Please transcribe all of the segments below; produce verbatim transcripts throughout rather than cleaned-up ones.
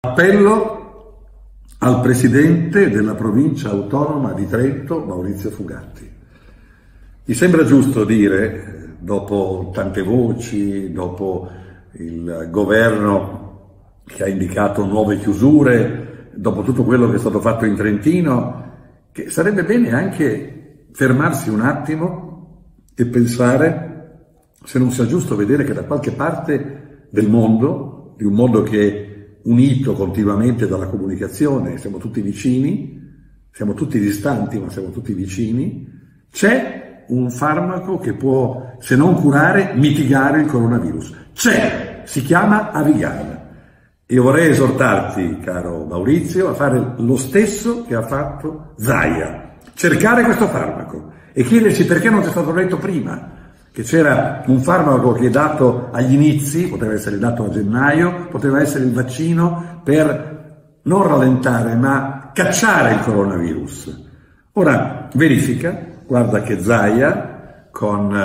Appello al presidente della provincia autonoma di Trento, Maurizio Fugatti. Mi sembra giusto dire, dopo tante voci, dopo il governo che ha indicato nuove chiusure, dopo tutto quello che è stato fatto in Trentino, che sarebbe bene anche fermarsi un attimo e pensare se non sia giusto vedere che da qualche parte del mondo, di un mondo che è unito continuamente dalla comunicazione, siamo tutti vicini, siamo tutti distanti ma siamo tutti vicini, c'è un farmaco che può, se non curare, mitigare il coronavirus. C'è, si chiama Avigan. Io vorrei esortarti, caro Maurizio, a fare lo stesso che ha fatto Zaia, cercare questo farmaco e chiederci perché non ti è stato detto prima che c'era un farmaco che è dato agli inizi, poteva essere dato a gennaio, poteva essere il vaccino per non rallentare ma cacciare il coronavirus. Ora verifica, guarda che Zaia, con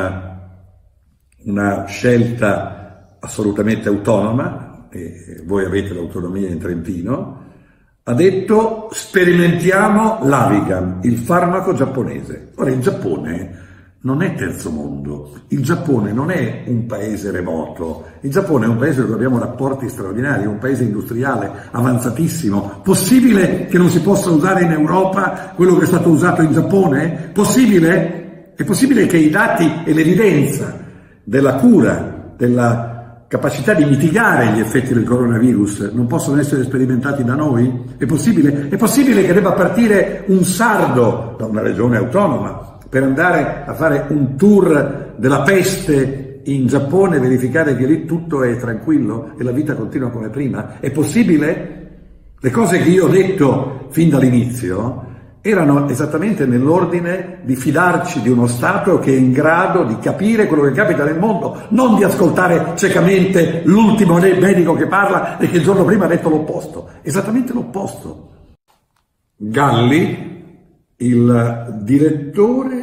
una scelta assolutamente autonoma, e voi avete l'autonomia in Trentino, ha detto sperimentiamo l'Avigan, il farmaco giapponese. Ora il Giappone non è terzo mondo, il Giappone non è un paese remoto, il Giappone è un paese dove abbiamo rapporti straordinari, un paese industriale avanzatissimo. Possibile che non si possa usare in Europa quello che è stato usato in Giappone? Possibile? È possibile che i dati e l'evidenza della cura, della capacità di mitigare gli effetti del coronavirus non possono essere sperimentati da noi? È possibile? È possibile che debba partire un sardo da una regione autonoma per andare a fare un tour della peste in Giappone e verificare che lì tutto è tranquillo e la vita continua come prima? È possibile? Le cose che io ho detto fin dall'inizio erano esattamente nell'ordine di fidarci di uno Stato che è in grado di capire quello che capita nel mondo, non di ascoltare ciecamente l'ultimo medico che parla e che il giorno prima ha detto l'opposto. Esattamente l'opposto. Galli, il direttore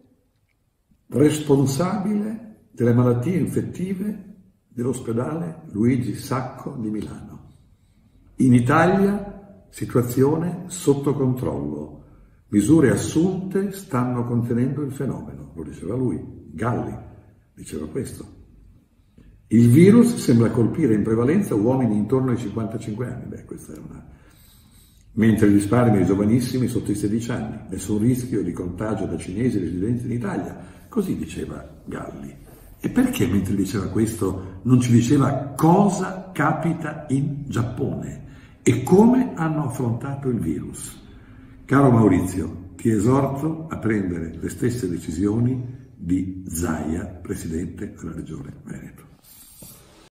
responsabile delle malattie infettive dell'ospedale Luigi Sacco di Milano. In Italia situazione sotto controllo, misure assunte stanno contenendo il fenomeno, lo diceva lui, Galli diceva questo. Il virus sembra colpire in prevalenza uomini intorno ai cinquantacinque anni, beh questa è una... mentre gli risparmi ai giovanissimi sotto i sedici anni, nessun rischio di contagio da cinesi residenti in Italia, così diceva Galli. E perché mentre diceva questo non ci diceva cosa capita in Giappone e come hanno affrontato il virus? Caro Maurizio, ti esorto a prendere le stesse decisioni di Zaia, presidente della Regione Veneto.